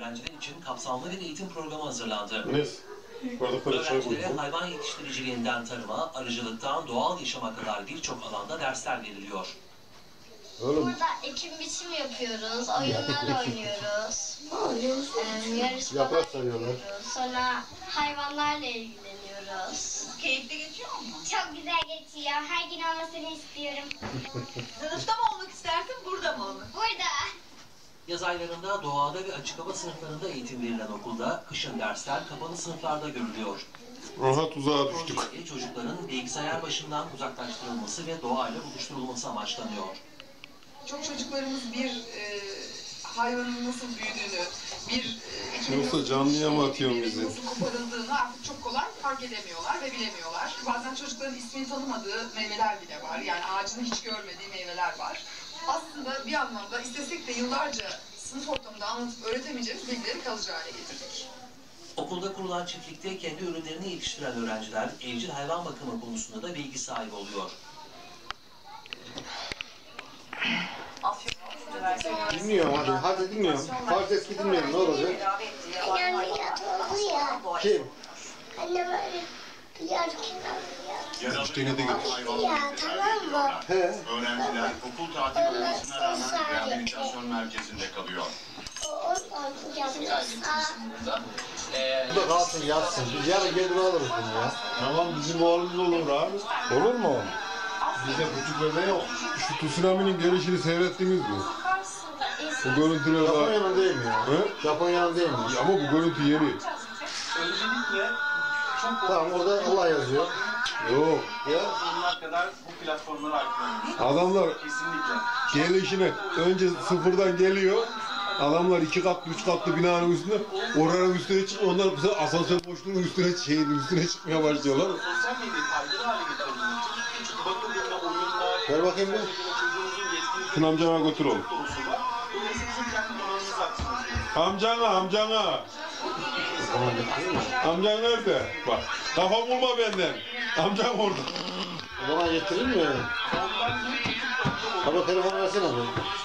öğrenciler için kapsamlı bir eğitim programı hazırlandı. Öğrencilere hayvan yetiştiriciliğinden tarıma, arıcılıktan doğal yaşama kadar birçok alanda dersler veriliyor. Burada ekim biçim yapıyoruz, oyunlar oynuyoruz, yarışmalar yapıyoruz, sonra hayvanlarla ilgileniyoruz. Keyifli geçiyor mu? Çok güzel geçiyor, her gün olmasını istiyorum. Sınıfta mı olmak istersin, burada mı olmak? Burada. Yaz aylarında doğada ve açık hava sınıflarında eğitim verilen okulda, kışın dersler kapalı sınıflarda görülüyor. Aha tuzağa düştük. Projede çocukların bilgisayar başından uzaklaştırılması ve doğayla buluşturulması amaçlanıyor. Çok çocuklarımız bir hayvanın nasıl büyüdüğünü, Yoksa canlıya mı atıyorsun bizi? nasıl koparıldığını artık çok kolay fark edemiyorlar ve bilemiyorlar. Bazen çocukların ismini tanımadığı meyveler bile var. Yani ağacını hiç görmediği meyveler var. Aslında bir anlamda istesek de yıllarca sınıf ortamında anlatıp öğretemeyeceğimiz bilgileri kalıcı hale getirdik. Okulda kurulan çiftlikte kendi ürünlerini yetiştiren öğrenciler evcil hayvan bakımı konusunda da bilgi sahibi oluyor. Dinliyorum hadi dinliyorum. Fark et ki dinliyorum, ne olacak? Annem yatıldı ya. Kim? Annem öyle İşte de götür. ya, tamam mı? He. Öğrenciler okul tatili olmasına rağmen rehabilitasyon merkezinde kalıyor. Ondan yapacağız. Burada kalsın yatsın. Biz yarın gelip alırız bunu ya. Tamam bizim oğlumuz olur abi. Olur mu? Bize küçüklerde yok. Şu tsunami'nin gelişini seyrettiniz mi? Bu görüntüler var. Japonya'nın değil mi ya? He? Japonya'nın değil mi? Ama bu görüntü yeni. Öncelikle çok Tamam orada Allah yazıyor. Yok. Ya. sonuna kadar bu platformlara aktarılmış. Adamlar Kesinlikle. gelişine önce sıfırdan geliyor. Adamlar 2 katlı 3 katlı binanın üstüne, oranın üstüne çık, onlar bize asansör boşluğunun üstüne, şehrin üstüne çıkmaya başlıyorlar. Sosyal medyayı faydalı hale getirebilmek için bakıldığında oyunlar, Ver bakayım bir. çocuğumuzun yetkinlik Şunu amcana götür oğlum. konusu var. Dolayısıyla bizim kendi donanımımızı açıyoruz. Amcana. Amcan nerede? Bak, kafa bulma benden. Amcam orada. O zaman getirir mi yani? Baba telefonu versene abi.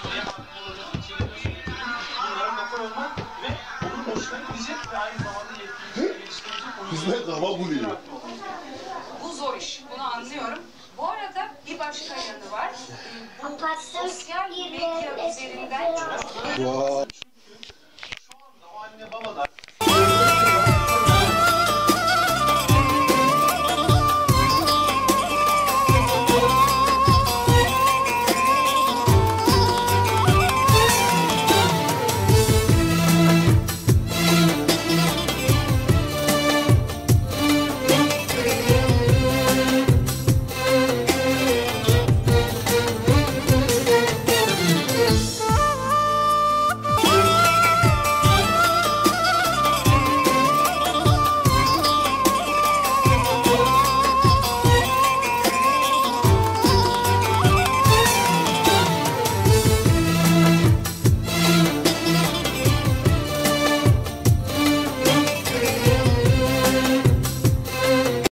Bunlara kafa olmak ve onun hoşuna gidecek ve aynı zamanda yetkinlikleri geliştirecek Bizde kafa buluyor. Bu zor iş, bunu anlıyorum. Bu arada bir başka yanı var. Bu sosyal medya üzerinden çocuklara